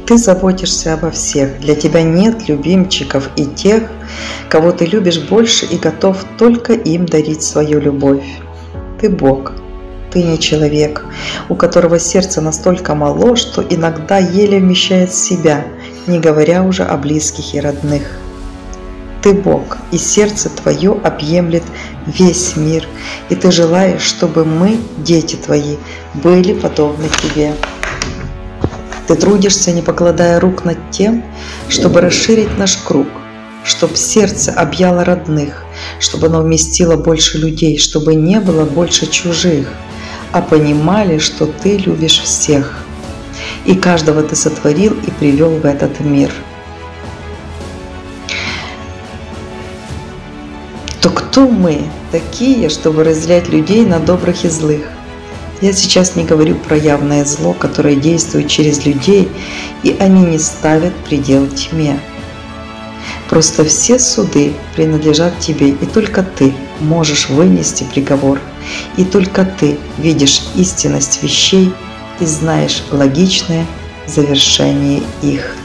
ты заботишься обо всех. Для тебя нет любимчиков и тех, кого ты любишь больше и готов только им дарить свою любовь. Ты Бог, ты не человек, у которого сердце настолько мало, что иногда еле вмещает в себя, не говоря уже о близких и родных. Ты Бог, и сердце твое объемлет весь мир, и ты желаешь, чтобы мы, дети твои, были подобны тебе. Ты трудишься, не покладая рук над тем, чтобы расширить наш круг, чтобы сердце объяло родных, чтобы оно вместило больше людей, чтобы не было больше чужих, а понимали, что ты любишь всех, и каждого ты сотворил и привел в этот мир. То кто мы такие, чтобы разделять людей на добрых и злых? Я сейчас не говорю про явное зло, которое действует через людей, и они не ставят предел тьме. Просто все суды принадлежат тебе, и только ты можешь вынести приговор, и только ты видишь истинность вещей и знаешь логичное завершение их.